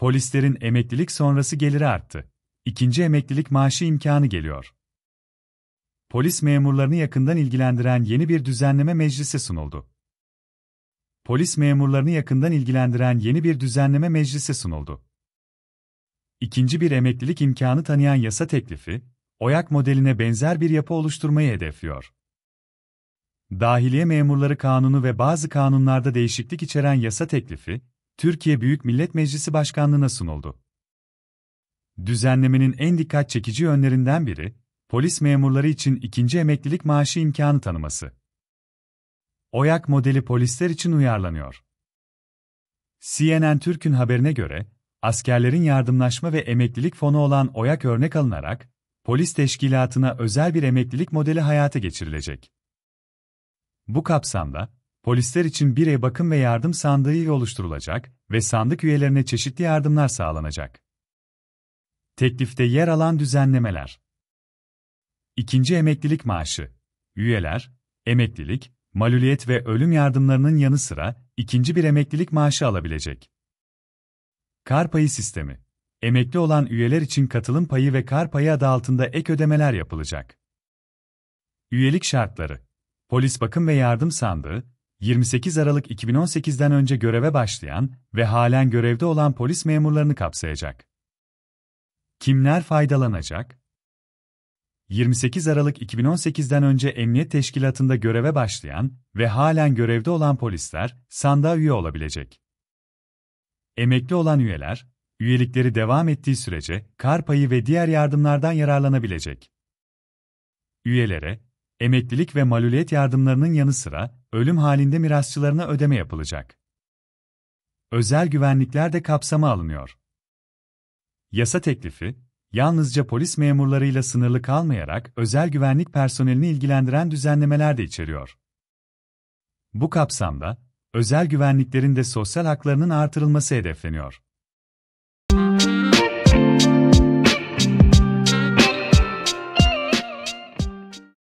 Polislerin emeklilik sonrası geliri arttı. İkinci emeklilik maaşı imkanı geliyor. Polis memurlarını yakından ilgilendiren yeni bir düzenleme meclise sunuldu. Polis memurlarını yakından ilgilendiren yeni bir düzenleme meclise sunuldu. İkinci bir emeklilik imkanı tanıyan yasa teklifi, OYAK modeline benzer bir yapı oluşturmayı hedefliyor. Dahiliye Memurları Kanunu ve bazı kanunlarda değişiklik içeren yasa teklifi, Türkiye Büyük Millet Meclisi Başkanlığı'na sunuldu. Düzenlemenin en dikkat çekici yönlerinden biri, polis memurları için ikinci emeklilik maaşı imkanı tanıması. OYAK modeli polisler için uyarlanıyor. CNN Türk'ün haberine göre, askerlerin yardımlaşma ve emeklilik fonu olan OYAK örnek alınarak, polis teşkilatına özel bir emeklilik modeli hayata geçirilecek. Bu kapsamda, polisler için bir bakım ve yardım sandığı oluşturulacak ve sandık üyelerine çeşitli yardımlar sağlanacak. Teklifte yer alan düzenlemeler. İkinci emeklilik maaşı. Üyeler, emeklilik, maluliyet ve ölüm yardımlarının yanı sıra ikinci bir emeklilik maaşı alabilecek. Kar payı sistemi. Emekli olan üyeler için katılım payı ve kar payı adı altında ek ödemeler yapılacak. Üyelik şartları. Polis bakım ve yardım sandığı, 28 Aralık 2018'den önce göreve başlayan ve halen görevde olan polis memurlarını kapsayacak. Kimler faydalanacak? 28 Aralık 2018'den önce Emniyet Teşkilatı'nda göreve başlayan ve halen görevde olan polisler sandığa üye olabilecek. Emekli olan üyeler, üyelikleri devam ettiği sürece kar payı ve diğer yardımlardan yararlanabilecek. Üyelere, emeklilik ve maluliyet yardımlarının yanı sıra ölüm halinde mirasçılarına ödeme yapılacak. Özel güvenlikler de kapsama alınıyor. Yasa teklifi, yalnızca polis memurlarıyla sınırlı kalmayarak özel güvenlik personelini ilgilendiren düzenlemeler de içeriyor. Bu kapsamda, özel güvenliklerin de sosyal haklarının artırılması hedefleniyor.